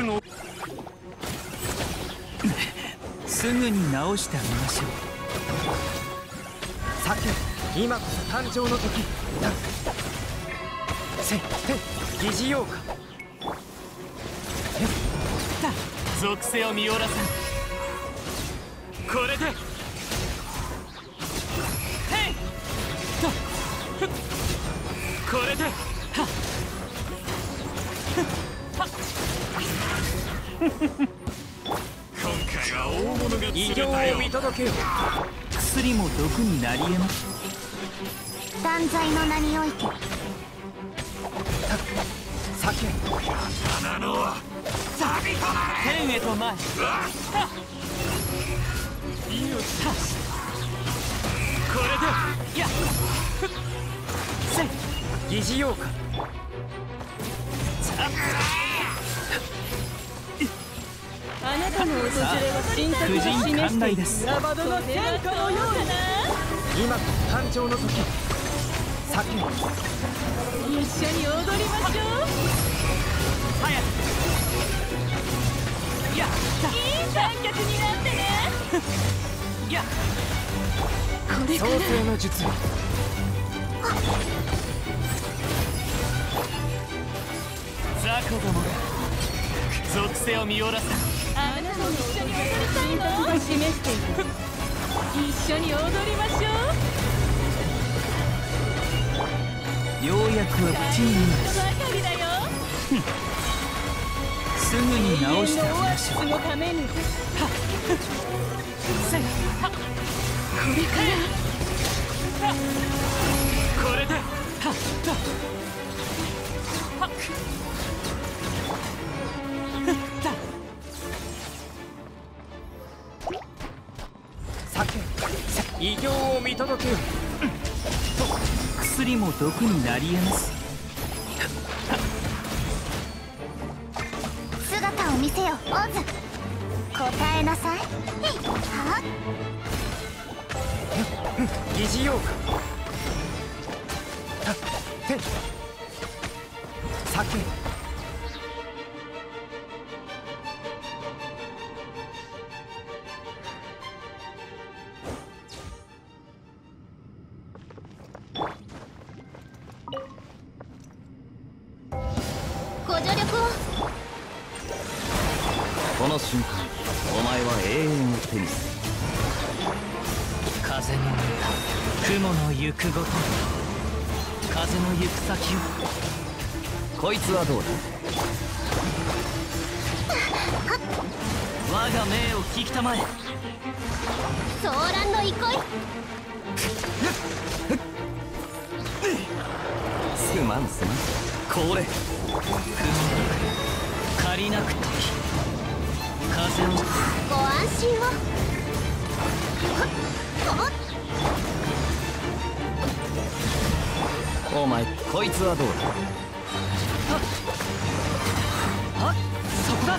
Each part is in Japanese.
をすぐに直してあげましょう。 さけ、今こそ誕生の時だ。せっ疑似ようか。 属性を見おらせん。これでこれで今回は大物が釣異れたよ。 形を見届けよ。 薬も毒になり得ます。 断罪の名においてさけ、 花のは旅となれ。天へと前。これでやっせ疑似ようか。 あなたの訪れは新作を婦人示している寛大です。 ラバドの戦果のようだな。 今こそ誕生の時。さけ、 一緒に踊りましょう。 早くやっいい観客になってね。 やっ創これから世の術。 雑魚どもが属性を見おらせん。 あなたも一緒に踊りたいの。新作が示している。一緒に踊りましょう。 ようやくは口にばかりだよ。 すぐに直してあげ永遠のオアシスましょう。 のために。 せいこれからこれでさけ、異形を見届けよ。 薬も毒になり得ます。 姿を見せよオズ。答えなさい。は疑似ようか。さけ、 ご助力を。 この瞬間、お前は永遠を手にする。 風の歌、雲の行くごと、風の行く先を。 こいつはどうだ。 我が命を聞きたまえ。 ソーランの憩い。 すまんすまん。これ雲が借りなく時、風をご安心を。 お前、こいつはどうだ。 あそこだ。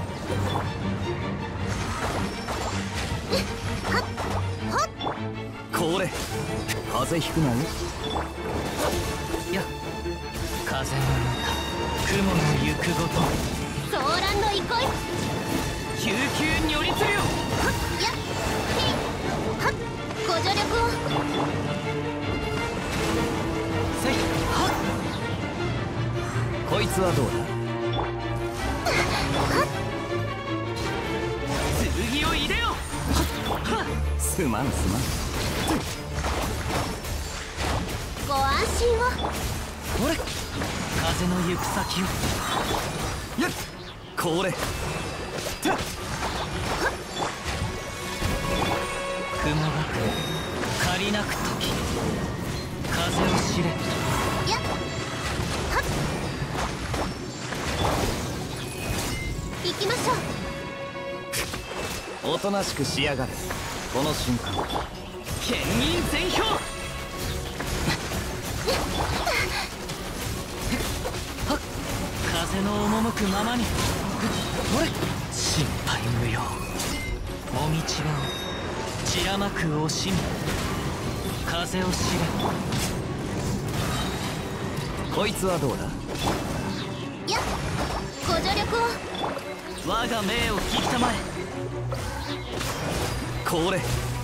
これ風邪ひくなよ。 や風の歌、雲の行くごと、 ソーランの憩い。 救急に寄りつるよ。 やっへいはっ。ご助力を。 せいはこいつはどうだ。 剣を入れよ。 すまんすまん。 ご安心を。 これ風の行く先を。 やっこれ雲が借りなく時、風を知れ。 やっはっ。行きましょう。 おとなしくしやがれ。この瞬間、 剣銀全氷。風の赴くままに。ほれ心配無用。もみちばを散らまく惜しみ、風を知れ。 こいつはどうだ。 やっご助力を。 我が命を聞きたまえ。これはっ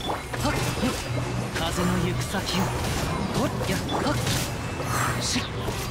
風の行く先をほっやはっしっ。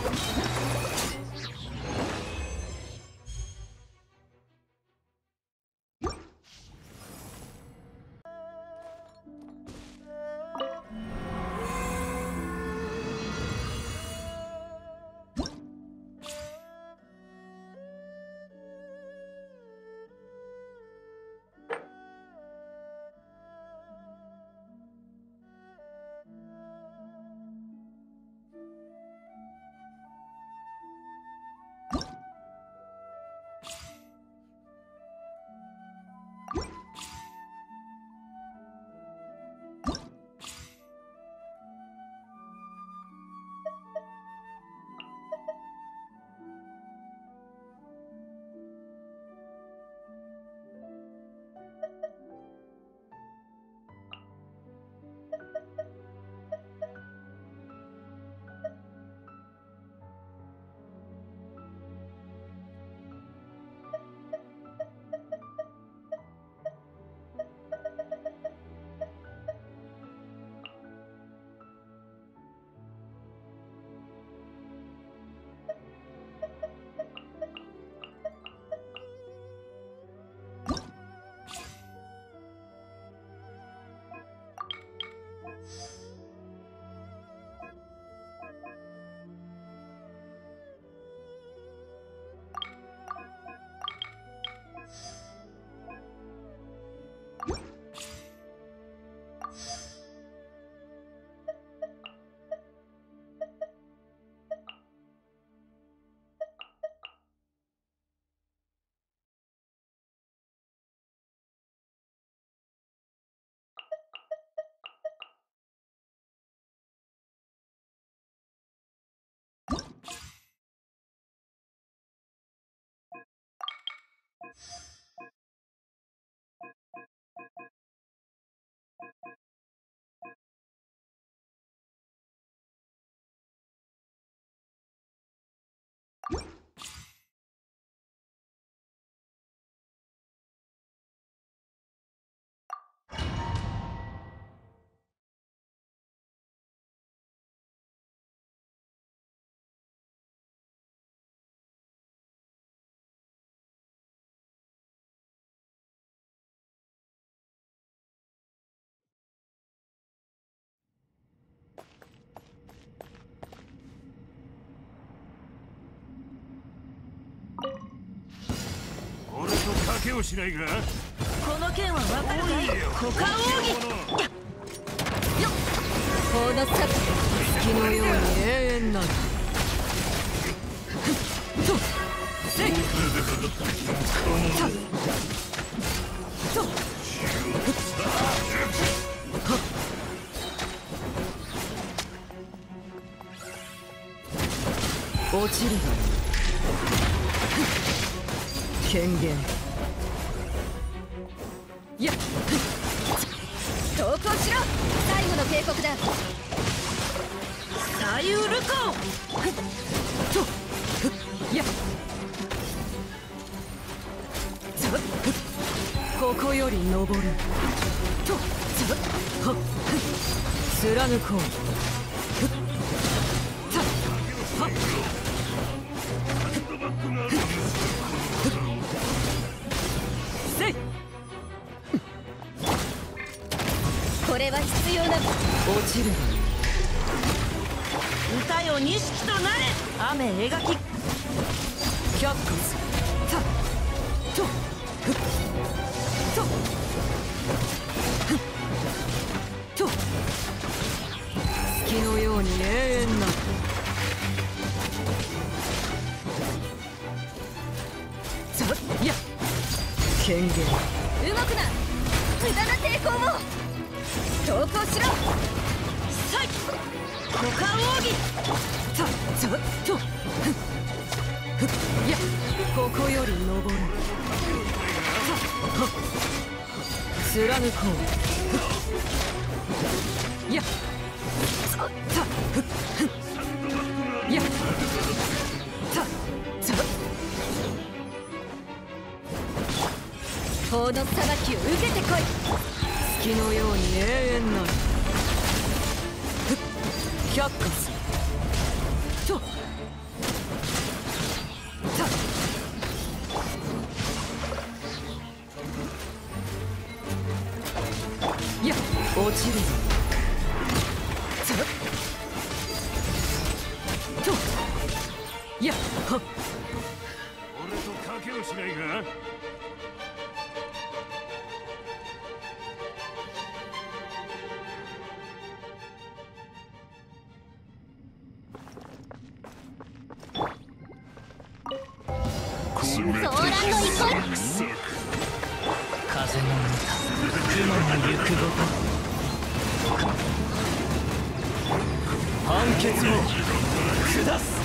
俺と賭けをしないか。 この剣は分かるかい。股間奥義よっ。この先月のように永遠なる。とせいたと落ちるが権限やっ投降しろ。最後の警告だ。左右ルコとやっここより登るとはっ貫こうたはっせい。これは必要な。落ちる歌よ錦となれ。雨描き却下すたとふっとふっと月のように永遠なさっや権限動くな。無駄な抵抗を投降しろ。さい股間奥義さっとふっふっやここより登るさっはっ貫こうふっやさっふっふっやさっさっ法の裁きを受けてこい。月のように永遠なる。却下するといや落ちるぞ。といやはっ俺と賭けをしないか。 ソーランの憩い。 風の歌雲の行くごと判決を下す。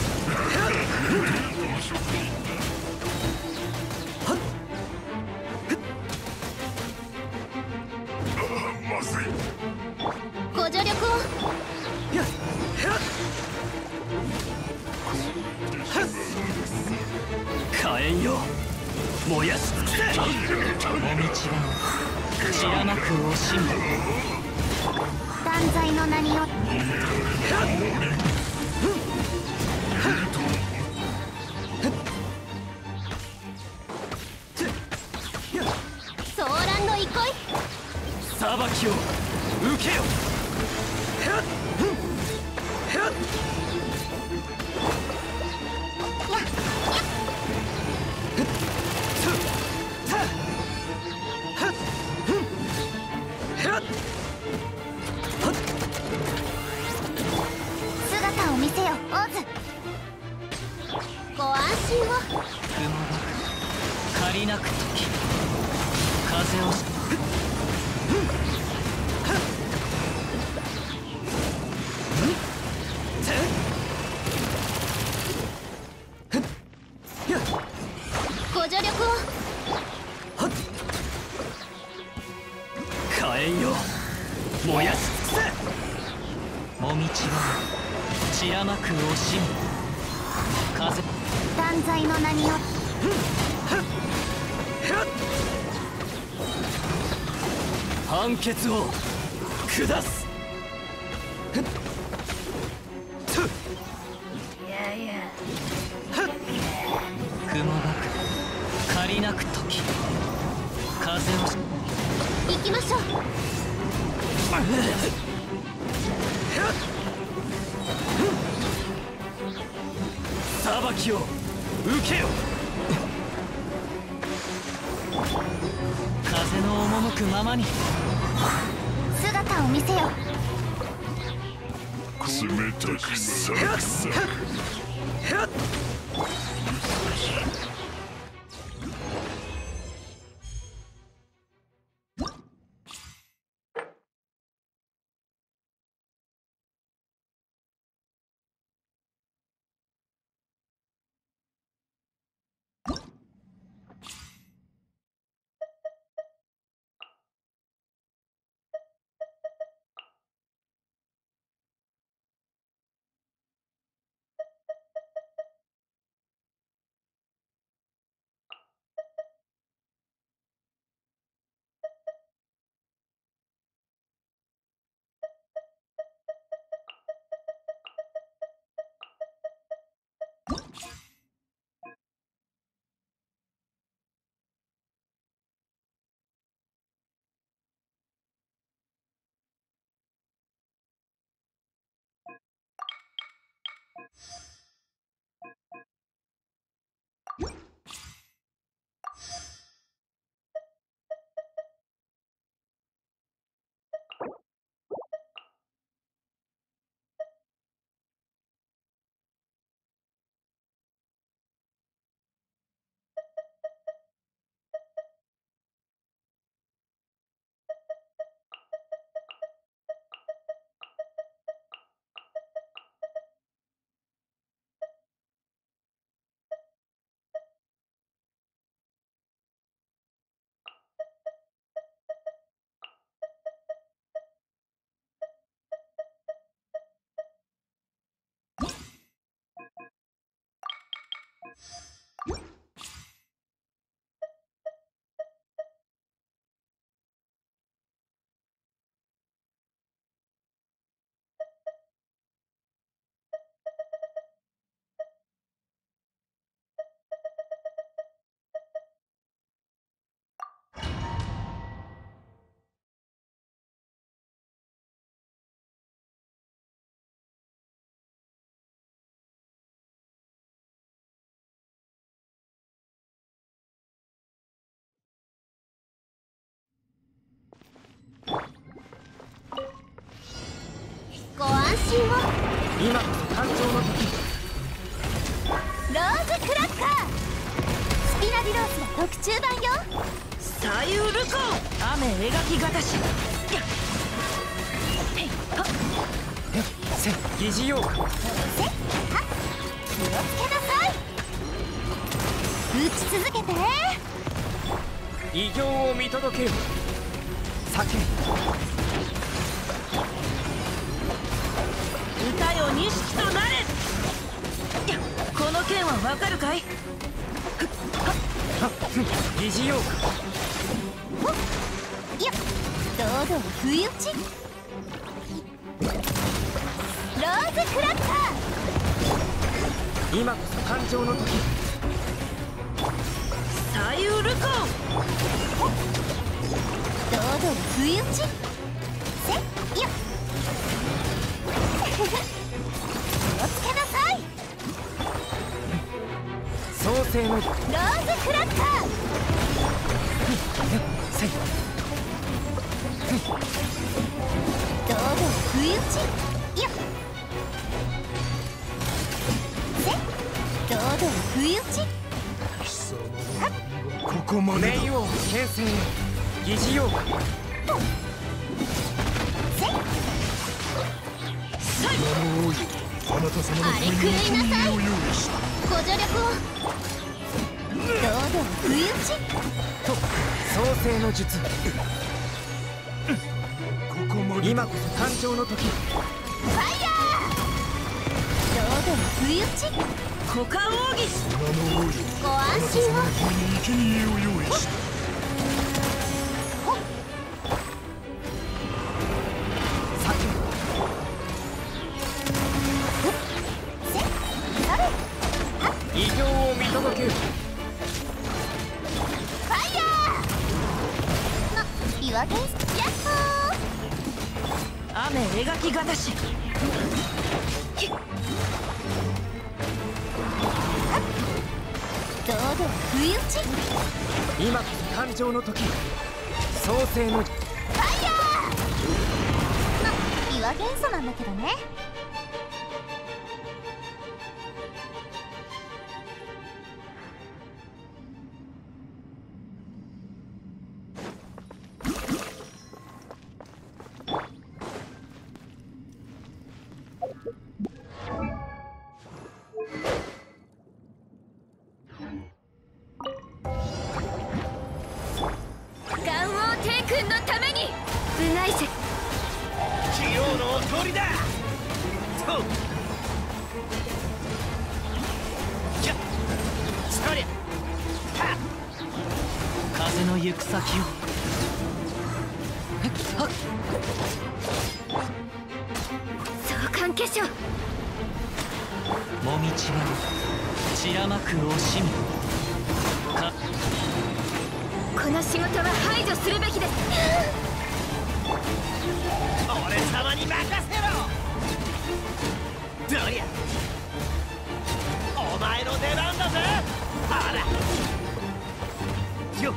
ご助力を。 火炎よ燃やし尽くせ。もみちが散らまく惜しみ。 断罪の名によってソーランの憩い。 裁きを受けよ。 姿を見せよオズ。ご安心を。 雲が借りなく時風をご助力を。 火炎よ燃やし尽くせ。もみちが散らまく惜しみ。風断罪の名によって判決を下す。雲が借りなく時風を行きましょう。 裁きを受けよ。風の赴くままに。 姿を見せよ。 冷たくさくさ。 今こそ誕生の時。 ローズクラッカー、スピナディロースの特注版よ。 左右ルコー、雨描きがたし。 せ疑似妖怪。 せはっ、気をつけなさい。打ち続けて。 異形を見届けよ。叫歌よ錦となれ。この剣はわかるかい？ 疑似妖怪。 ほっよっ、堂々不意打ち。ローズクラッカー、 今こそ誕生の時。 左右ルコー、 堂々不意打ち。せよっ気をつけなさい。 創世のローズクラッカー、 せ堂々不意打ち。よっせ堂々不意打ち。 ここまでだ。 冥王牽制へ。疑似妖怪。 せ名の王よ、あなた様のあれくらいなさい。 生贄を用意した。 ご助力を。堂々不意打ち。 創世の術。 ここまでだ。 今こそ誕生の時。 ファイヤー、堂々不意打ち。 股間奥義。 名の王よ、 ご安心を。 生贄を用意した。 異形を見届けよ。 ファイヤー、岩原ヤッホー。 雨描きがたし。 堂々不意打ち。 今こそ誕生の時。創世のファイヤー、岩元素なんだけどね。 元王帝君のために部内せ。 器用のお通りだ。とじゃそりゃはっ、 風の行く先を。 相関化粧。 もみちが散らまく惜しみか。 この仕事は排除するべきです。 俺様に任せろ。どりゃお前の出番だぜ。ほらよっ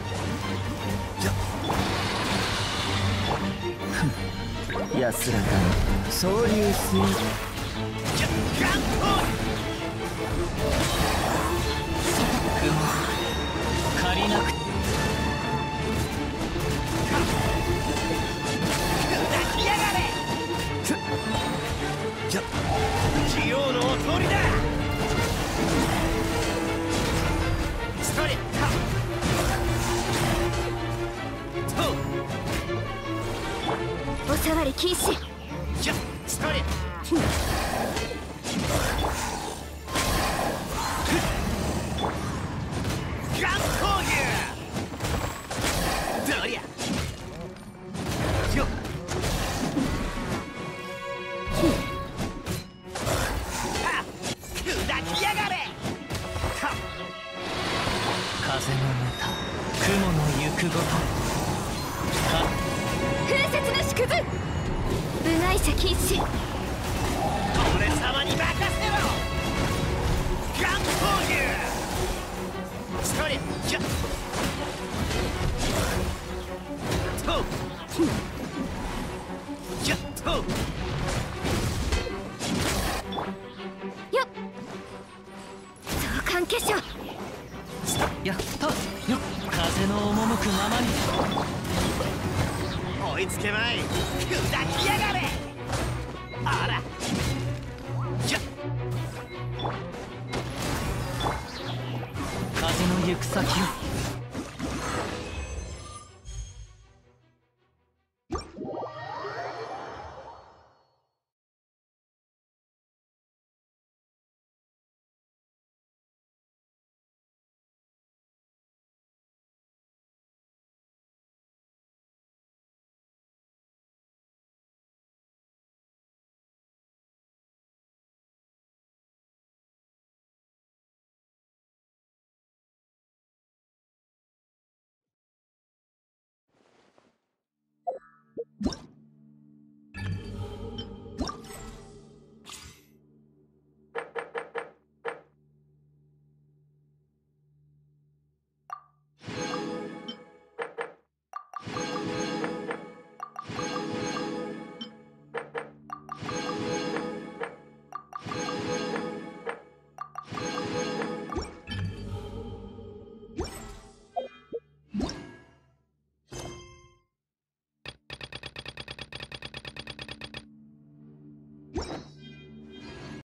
安らかに総流水。 借りなくて。 器用のお通りだ。ストレッとお触り禁止。 ストレッガン攻撃。どりゃよっ砕きやがれ。 風のまた雲の行くごと。 風雪の縮図。部ままに。 追いつけまい。砕きやがれ。あらきゃ風の行く先を